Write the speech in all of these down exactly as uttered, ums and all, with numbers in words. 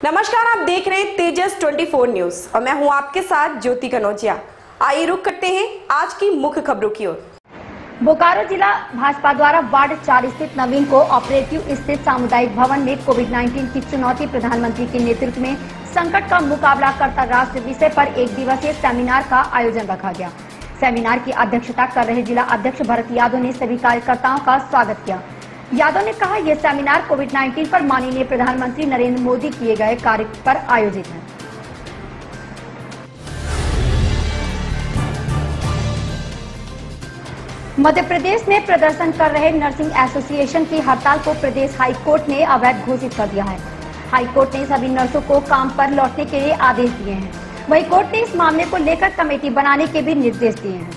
नमस्कार, आप देख रहे हैं तेजस चौबीस न्यूज और मैं हूं आपके साथ ज्योति कनौजिया। आइए रुक करते हैं आज की मुख्य खबरों की ओर। बोकारो जिला भाजपा द्वारा वार्ड चार स्थित नवीन को ऑपरेटिव स्थित सामुदायिक भवन में कोविड उन्नीस की चुनौती, प्रधानमंत्री के नेतृत्व में संकट का मुकाबला करता राष्ट्र विषय पर एक दिवसीय सेमिनार का आयोजन रखा गया। सेमिनार की अध्यक्षता कर रहे जिला अध्यक्ष भरत यादव ने सभी कार्यकर्ताओं का स्वागत किया। यादव ने कहा, यह सेमिनार कोविड उन्नीस पर माननीय प्रधानमंत्री नरेंद्र मोदी किए गए कार्य पर आयोजित है। मध्य प्रदेश में प्रदर्शन कर रहे नर्सिंग एसोसिएशन की हड़ताल को प्रदेश हाई कोर्ट ने अवैध घोषित कर दिया है। हाई कोर्ट ने सभी नर्सों को काम पर लौटने के लिए आदेश दिए हैं। वहीं कोर्ट ने इस मामले को लेकर कमेटी बनाने के भी निर्देश दिए हैं।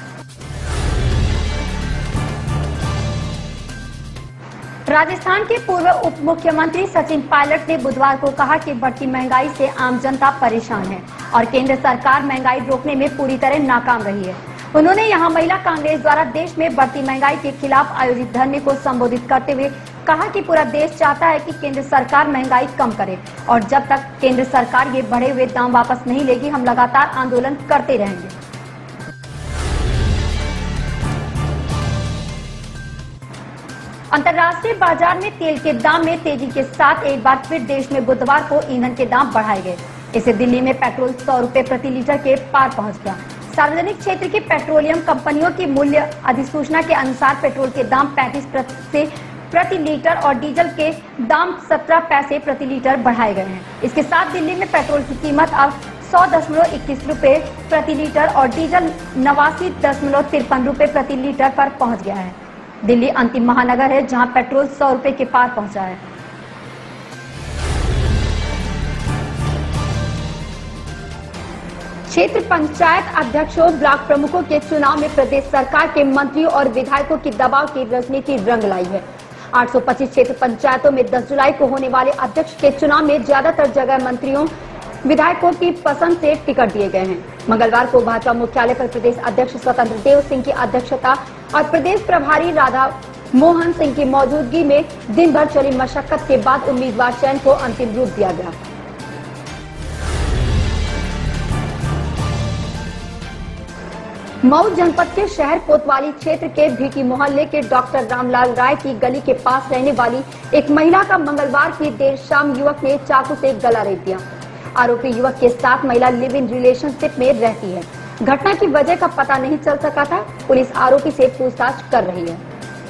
राजस्थान के पूर्व उप मुख्यमंत्री सचिन पायलट ने बुधवार को कहा कि बढ़ती महंगाई से आम जनता परेशान है और केंद्र सरकार महंगाई रोकने में पूरी तरह नाकाम रही है। उन्होंने यहां महिला कांग्रेस द्वारा देश में बढ़ती महंगाई के खिलाफ आयोजित धरने को संबोधित करते हुए कहा कि पूरा देश चाहता है कि केंद्र सरकार महंगाई कम करे और जब तक केंद्र सरकार ये बढ़े हुए दाम वापस नहीं लेगी, हम लगातार आंदोलन करते रहेंगे। अंतर्राष्ट्रीय बाजार में तेल के दाम में तेजी के साथ एक बार फिर देश में बुधवार को ईंधन के दाम बढ़ाए गए। इससे दिल्ली में पेट्रोल सौ रुपए प्रति लीटर के पार पहुंच गया। सार्वजनिक क्षेत्र की पेट्रोलियम कंपनियों की मूल्य अधिसूचना के अनुसार पेट्रोल के दाम पैंतीस पैसे प्रति लीटर और डीजल के दाम सत्रह पैसे प्रति लीटर बढ़ाए गए हैं। इसके साथ दिल्ली में पेट्रोल की कीमत अब सौ दशमलव इक्कीस रूपए प्रति लीटर और डीजल नवासी दशमलव तिरपन रूपए प्रति लीटर पर पहुंच गया है। दिल्ली अंतिम महानगर है जहां पेट्रोल सौ रुपए के पार पहुंचा है। क्षेत्र पंचायत अध्यक्षों, ब्लॉक प्रमुखों के चुनाव में प्रदेश सरकार के मंत्रियों और विधायकों की दबाव की राजनीति रंग लाई है। आठ सौ पच्चीस क्षेत्र पंचायतों में दस जुलाई को होने वाले अध्यक्ष के चुनाव में ज्यादातर जगह मंत्रियों विधायकों की पसंद से टिकट दिए गए हैं। मंगलवार को भाजपा मुख्यालय पर प्रदेश अध्यक्ष स्वतंत्र देव सिंह की अध्यक्षता और प्रदेश प्रभारी राधा मोहन सिंह की मौजूदगी में दिन भर चली मशक्कत के बाद उम्मीदवार चयन को अंतिम रूप दिया गया। मऊ जनपद के शहर कोतवाली क्षेत्र के भीटी मोहल्ले के डॉक्टर रामलाल राय की गली के पास रहने वाली एक महिला का मंगलवार की देर शाम युवक ने चाकू से गला रेत दिया। आरोपी युवक के साथ महिला लिव इन रिलेशनशिप में रहती है। घटना की वजह का पता नहीं चल सका था। पुलिस आरोपी से पूछताछ कर रही है।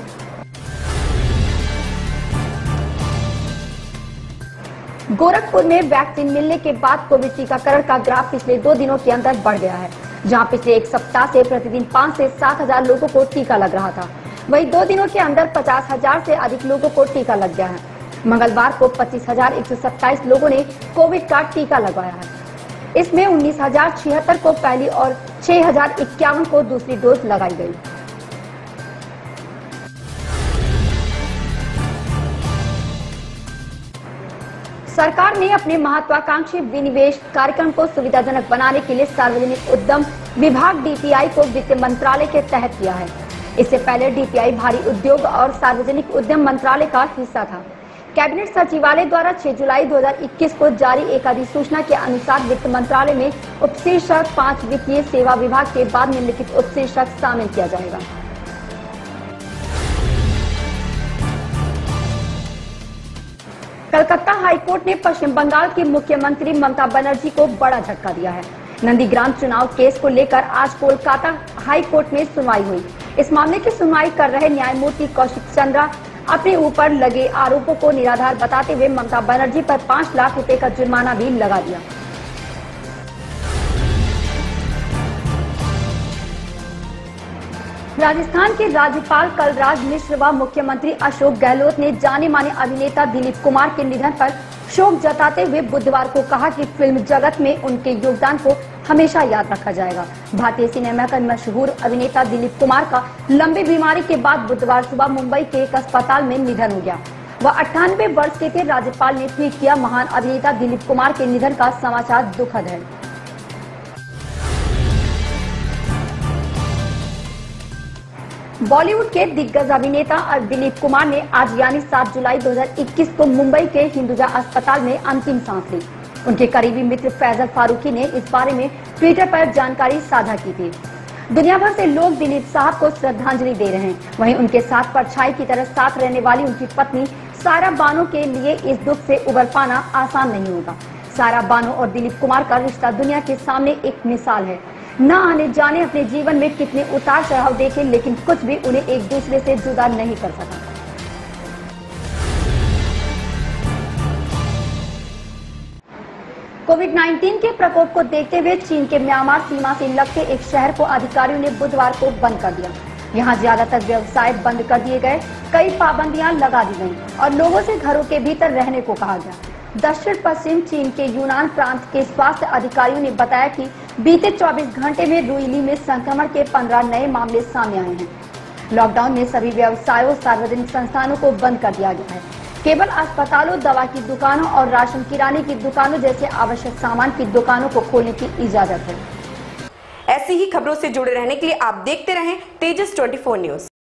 गोरखपुर में वैक्सीन मिलने के बाद कोविड टीकाकरण का ग्राफ पिछले दो दिनों के अंदर बढ़ गया है। जहां पिछले एक सप्ताह से प्रतिदिन पाँच से सात हजार लोगों को टीका लग रहा था, वहीं दो दिनों के अंदर पचास हजार से अधिक लोगों को टीका लग गया है। मंगलवार को पच्चीस हजार एक सौ सत्ताईस लोगों ने कोविड का टीका लगवाया है। इसमें उन्नीस हजार छिहत्तर को पहली और छह हजार इक्यावन को दूसरी डोज लगाई गई। सरकार ने अपने महत्वाकांक्षी विनिवेश कार्यक्रम को सुविधाजनक बनाने के लिए सार्वजनिक उद्यम विभाग डी पी आई को वित्त मंत्रालय के तहत किया है। इससे पहले डी पी आई भारी उद्योग और सार्वजनिक उद्यम मंत्रालय का हिस्सा था। कैबिनेट सचिवालय द्वारा छह जुलाई दो हजार इक्कीस को जारी एक अधिसूचना के अनुसार वित्त मंत्रालय में उपशीर्षक पांच वित्तीय सेवा विभाग के बाद निम्नलिखित उपशीर्षक शामिल किया जाएगा। कलकत्ता हाईकोर्ट ने पश्चिम बंगाल की मुख्यमंत्री ममता बनर्जी को बड़ा झटका दिया है। नंदीग्राम चुनाव केस को लेकर आज कोलकाता हाईकोर्ट में सुनवाई हुई। इस मामले की सुनवाई कर रहे न्यायमूर्ति कौशिक चंद्रा अपने ऊपर लगे आरोपों को निराधार बताते हुए ममता बनर्जी पर पाँच लाख रुपए का जुर्माना भी लगा दिया। राजस्थान के राज्यपाल कलराज मिश्र व मुख्यमंत्री अशोक गहलोत ने जाने माने अभिनेता दिलीप कुमार के निधन पर शोक जताते हुए बुधवार को कहा कि फिल्म जगत में उनके योगदान को हमेशा याद रखा जाएगा। भारतीय सिनेमा का मशहूर अभिनेता दिलीप कुमार का लंबी बीमारी के बाद बुधवार सुबह मुंबई के एक अस्पताल में निधन हो गया। वह अट्ठानवे वर्ष के थे। राज्यपाल ने ट्वीट किया, महान अभिनेता दिलीप कुमार के निधन का समाचार दुखद है। बॉलीवुड के दिग्गज अभिनेता और दिलीप कुमार ने आज यानी सात जुलाई दो हज़ार इक्कीस को मुंबई के हिंदुजा अस्पताल में अंतिम सांस ली। उनके करीबी मित्र फैजल फारूकी ने इस बारे में ट्विटर पर जानकारी साझा की थी। दुनिया भर से लोग दिलीप साहब को श्रद्धांजलि दे रहे हैं। वहीं उनके साथ परछाई की तरह साथ रहने वाली उनकी पत्नी सारा बानो के लिए इस दुख से उबर पाना आसान नहीं होगा। सारा बानो और दिलीप कुमार का रिश्ता दुनिया के सामने एक मिसाल है। न आने जाने अपने जीवन में कितने उतार चढ़ाव देखे, लेकिन कुछ भी उन्हें एक दूसरे से जुदा नहीं कर सका। कोविड उन्नीस के प्रकोप को देखते हुए चीन के म्यांमार सीमा से लगते एक शहर को अधिकारियों ने बुधवार को बंद कर दिया। यहाँ ज्यादातर व्यवसाय बंद कर दिए गए, कई पाबंदियां लगा दी गयी और लोगों से घरों के भीतर रहने को कहा गया। दक्षिण पश्चिम चीन के यूनान प्रांत के स्वास्थ्य अधिकारियों ने बताया कि बीते चौबीस घंटे में रुइली में संक्रमण के पंद्रह नए मामले सामने आए हैं। लॉकडाउन में सभी व्यवसायों, सार्वजनिक संस्थानों को बंद कर दिया गया है। केवल अस्पतालों, दवा की दुकानों और राशन किराने की दुकानों जैसे आवश्यक सामान की दुकानों को खोलने की इजाजत है। ऐसी ही खबरों से जुड़े रहने के लिए आप देखते रहें तेजस चौबीस न्यूज।